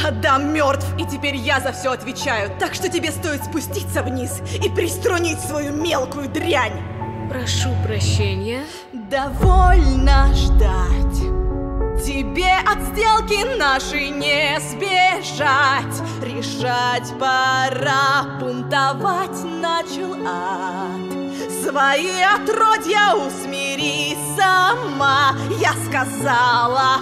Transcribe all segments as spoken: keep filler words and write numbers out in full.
Адам мертв, и теперь я за все отвечаю. Так что тебе стоит спуститься вниз и приструнить свою мелкую дрянь. Прошу прощения. Довольно ждать. Тебе от сделки нашей не сбежать. Решать пора, бунтовать начал ад. Свои отродья усмири сама. Я сказала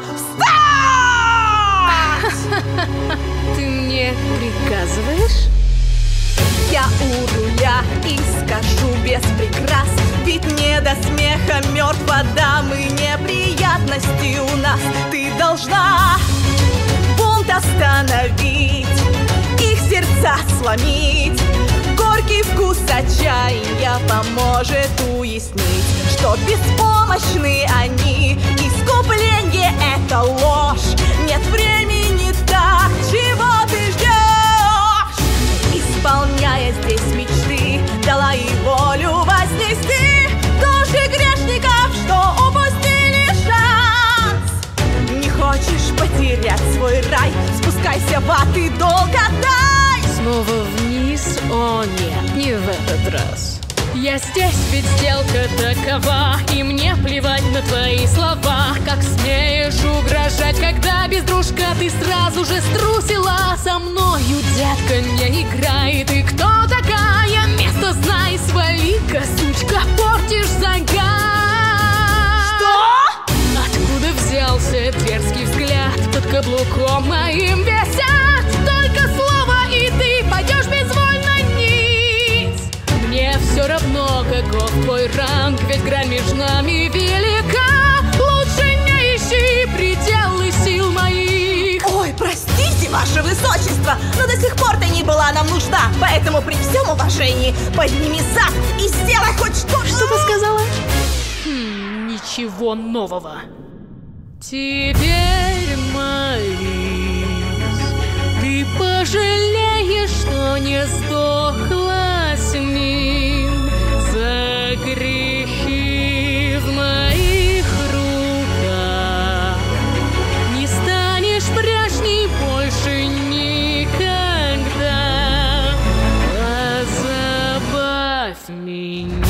встать! Ты мне приказываешь? Я у руля и скажу без прикрас. Ведь не до смеха мертв Адам и неприятности у нас. Ты должна бунт остановить, их сердца сломить. Горький вкус отчаяния поможет уяснить, что беспомощны они. Искупление — это ложь. Нет времени так, чего ты ждешь? Исполняя здесь мечты, дала и волю вознести души грешников, что упустили шанс. Не хочешь потерять свой рай? Спускайся в ад и долг отдай. Снова вниз? О нет, не в этот раз. Я здесь, ведь сделка такова, и мне плевать на твои слова. Как смеешь угрожать, когда без дружка ты сразу же струсила? Со мною, детка, не играй. Ты кто такая? Место знай, свали-ка, сучка, портишь загар. Что? Откуда взялся дерзкий взгляд? Под каблуком моим висят только слово, и ты пойдешь безвольно низ. Мне все равно, каков твой ранг, ведь грань между нами велика. Лучше не ищи пределы сил моих. Ой, простите, ваше высочество, но до сих пор ты не была нам нужна. Поэтому при всем уважении подними зад и сделай хоть что-то. Что ты сказала? Хм, ничего нового. Теперь молись, ты пожалеешь, что не сдохла с ним. За грехи в моих руках не станешь прежней больше никогда. Позабавь меня.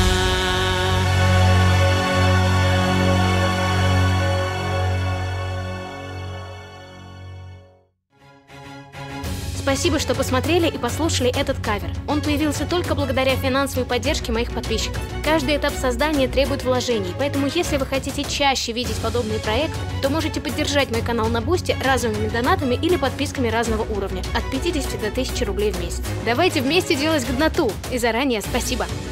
Спасибо, что посмотрели и послушали этот кавер. Он появился только благодаря финансовой поддержке моих подписчиков. Каждый этап создания требует вложений, поэтому если вы хотите чаще видеть подобные проекты, то можете поддержать мой канал на Бусти разовыми донатами или подписками разного уровня, от пятидесяти до тысячи рублей в месяц. Давайте вместе делать годноту, и заранее спасибо!